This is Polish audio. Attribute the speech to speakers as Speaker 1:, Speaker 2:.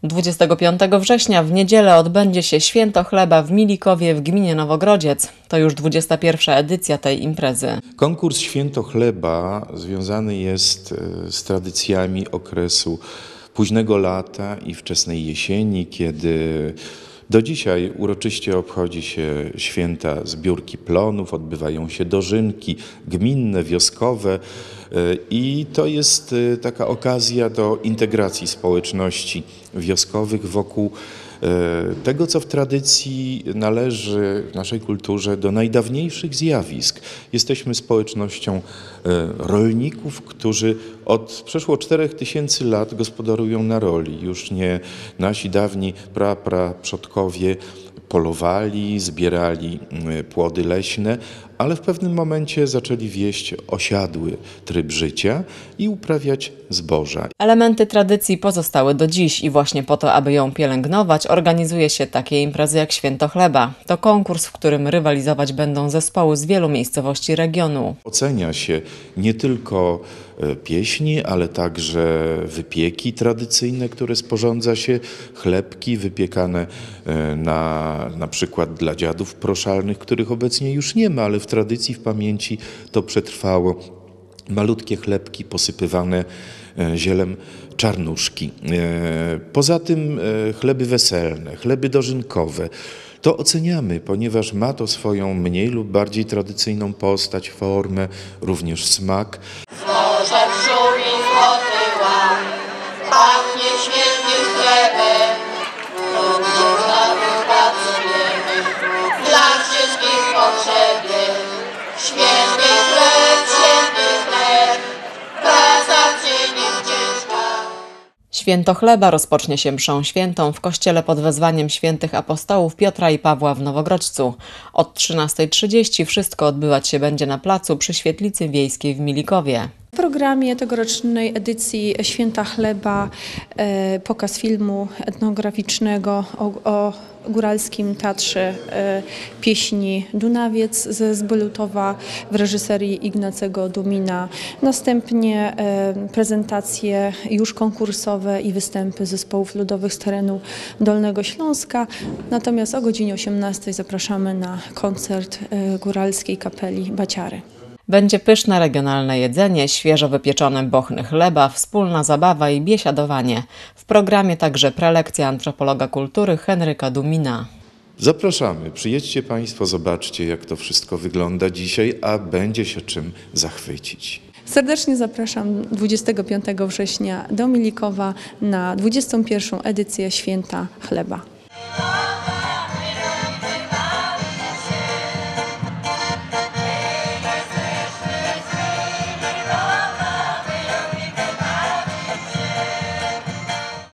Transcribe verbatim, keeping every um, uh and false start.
Speaker 1: dwudziestego piątego września w niedzielę odbędzie się Święto Chleba w Milikowie w gminie Nowogrodziec. To już dwudziesta pierwsza edycja tej imprezy.
Speaker 2: Konkurs Święto Chleba związany jest z tradycjami okresu późnego lata i wczesnej jesieni, kiedy do dzisiaj uroczyście obchodzi się święta zbiórki plonów, odbywają się dożynki gminne, wioskowe i to jest taka okazja do integracji społeczności wioskowych wokół tego, co w tradycji należy w naszej kulturze do najdawniejszych zjawisk. Jesteśmy społecznością rolników, którzy od przeszło czterech tysięcy lat gospodarują na roli. Już nie nasi dawni pra, pra przodkowie polowali, zbierali płody leśne, ale w pewnym momencie zaczęli wieść osiadły tryb życia i uprawiać zboża.
Speaker 1: Elementy tradycji pozostały do dziś i właśnie po to, aby ją pielęgnować, organizuje się takie imprezy jak Święto Chleba. To konkurs, w którym rywalizować będą zespoły z wielu miejscowości regionu.
Speaker 2: Ocenia się nie tylko pieśni, ale także wypieki tradycyjne, które sporządza się, chlebki wypiekane na, na przykład dla dziadów proszalnych, których obecnie już nie ma, ale w tradycji, w pamięci to przetrwało. Malutkie chlebki posypywane zielem czarnuszki. Poza tym chleby weselne, chleby dożynkowe. To oceniamy, ponieważ ma to swoją mniej lub bardziej tradycyjną postać, formę, również smak.
Speaker 3: Morze brzumi złoty łan, pachnie świeżym chlebem, ludzie znowu pracujemy, dla wszystkich w potrzebie. Święty chleb, święty chleb, praca przy nim ciężka.
Speaker 1: Święto Chleba rozpocznie się mszą świętą w kościele pod wezwaniem świętych apostołów Piotra i Pawła w Nowogrodźcu. Od trzynastej trzydzieści wszystko odbywać się będzie na placu przy Świetlicy Wiejskiej w Milikowie.
Speaker 4: W programie tegorocznej edycji Święta Chleba e, pokaz filmu etnograficznego o, o góralskim teatrze e, pieśni Dunawiec ze Zbolutowa w reżyserii Ignacego Dumina. Następnie e, prezentacje już konkursowe i występy zespołów ludowych z terenu Dolnego Śląska. Natomiast o godzinie osiemnastej zapraszamy na koncert e, Góralskiej Kapeli Baciary.
Speaker 1: Będzie pyszne regionalne jedzenie, świeżo wypieczone bochny chleba, wspólna zabawa i biesiadowanie. W programie także prelekcja antropologa kultury Henryka Dumina.
Speaker 2: Zapraszamy, przyjedźcie Państwo, zobaczcie, jak to wszystko wygląda dzisiaj, a będzie się czym zachwycić.
Speaker 4: Serdecznie zapraszam dwudziestego piątego września do Milikowa na dwudziestą pierwszą edycję Święta Chleba.